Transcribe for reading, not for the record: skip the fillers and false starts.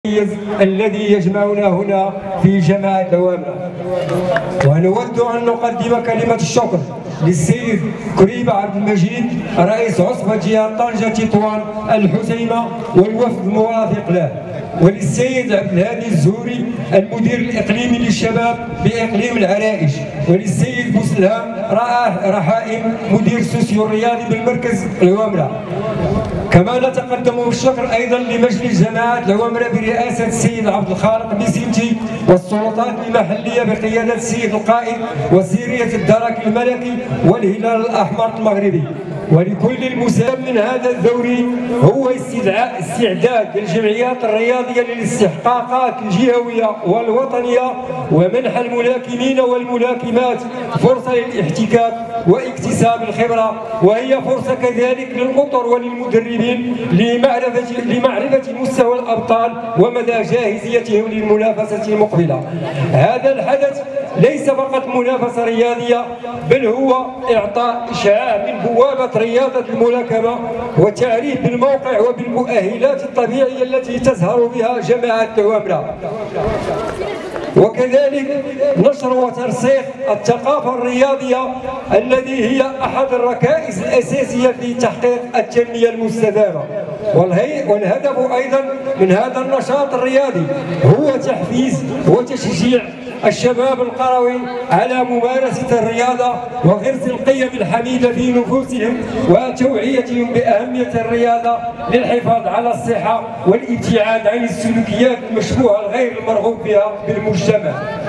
الذي يجمعنا هنا في جماعة دوامرة. ونود أن نقدم كلمة الشكر للسيد كريب عبد المجيد رئيس عصبة جهة طنجة تطوان الحسيمة والوفد المرافق له، وللسيد عبد الهادي الزهوري المدير الإقليمي للشباب بإقليم العرائش، وللسيد بوسلهام رحائم مدير السوسيو الرياضي بالمركز الوامرة. كما نتقدم بالشكر ايضا لمجلس جماعه الوامره برئاسه السيد عبد الخالق بيسيمتي والسلطات المحليه بقياده السيد القائد وزيريه الدرك الملكي والهلال الاحمر المغربي. ولكل المساهم من هذا الدوري هو استعداد الجمعيات الرياضيه للاستحقاقات الجهويه والوطنيه ومنح الملاكمين والملاكمات فرصه للاحتكاك واكتساب الخبره، وهي فرصه كذلك للأطر وللمدربين لمعرفه مستوى الابطال ومدى جاهزيتهم للمنافسه المقبله. هذا الحدث ليس فقط منافسه رياضيه، بل هو اعطاء اشعاع من بوابه رياضه الملاكمه وتعريف بالموقع وبالمؤهلات الطبيعيه التي تزهر بها جماعه دوامرة، وكذلك نشر وترسيخ الثقافة الرياضية التي هي أحد الركائز الأساسية في تحقيق التنمية المستدامة. والهدف أيضا من هذا النشاط الرياضي هو تحفيز وتشجيع الشباب القروي على ممارسة الرياضة وغرس القيم الحميدة في نفوسهم وتوعيتهم بأهمية الرياضة للحفاظ على الصحة والابتعاد عن السلوكيات المشبوهة الغير المرغوب بها بالمجتمع.